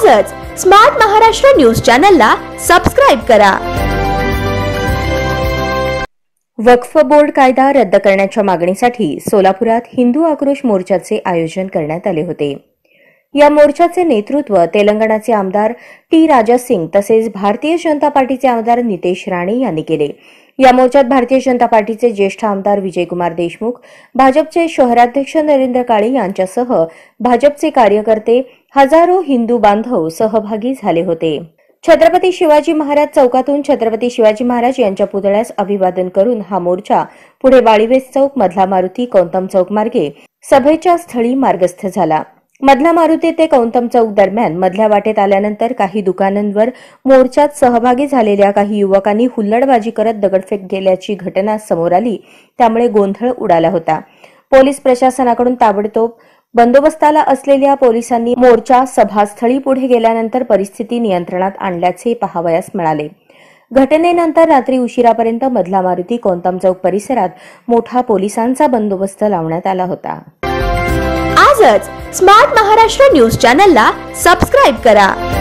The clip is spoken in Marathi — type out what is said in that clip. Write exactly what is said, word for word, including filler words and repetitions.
आजच स्मार्ट महाराष्ट्र न्यूज चॅनलला सबस्क्राइब करा। वक्फ बोर्ड कायदा रद्द करण्याच्या मागणीसाठी सोलापुरात हिंदू आक्रोश मोर्चाचे आयोजन करण्यात आले होते। या मोर्चाचे नेतृत्व तेलंगणाचे आमदार टी राजा सिंग तसेच भारतीय जनता पार्टीचे आमदार नितेश राणे यांनी केले। या मोर्चात भारतीय जनता पार्टीचे ज्येष्ठ आमदार विजयकुमार देशमुख, भाजपचे शहराध्यक्ष नरेंद्र काळे यांच्यासह भाजपचे कार्यकर्ते, हजारो हिंदू बांधव सहभागी झाले होते। छत्रपती शिवाजी महाराज चौकातून छत्रपती शिवाजी महाराज यांच्या पुतळ्यास अभिवादन करून हा मोर्चा पुढे वाळीवेस चौक, मधला मारुती, कौंतम चौक मार्गे सभेच्या स्थळी मार्गस्थ झाला। मधला मारुती ते कौंतम चौक दरम्यान मधल्या वाटेत आल्यानंतर काही दुकानांवर मोर्चात सहभागी झालेल्या काही युवकांनी हुल्लडबाजी करत दगडफेक केल्याची घटना समोर आली, त्यामुळे गोंधळ उडाला होता। पोलीस प्रशासनाकडून ताबडतोब बंदोबस्ताला असलेल्या पोलिसांनी मोर्चा सभास्थळी पुढे गेल्यानंतर परिस्थिती नियंत्रणात आणल्याचे पाहावयास मिळाले। घटनेनंतर रात्री उशिरापर्यंत मधला मारुती, कौंतम चौक परिसरात मोठा पोलिसांचा बंदोबस्त लावण्यात आला होता। आजच स्मार्ट महाराष्ट्र न्यूज चॅनलला सबस्क्राइब करा।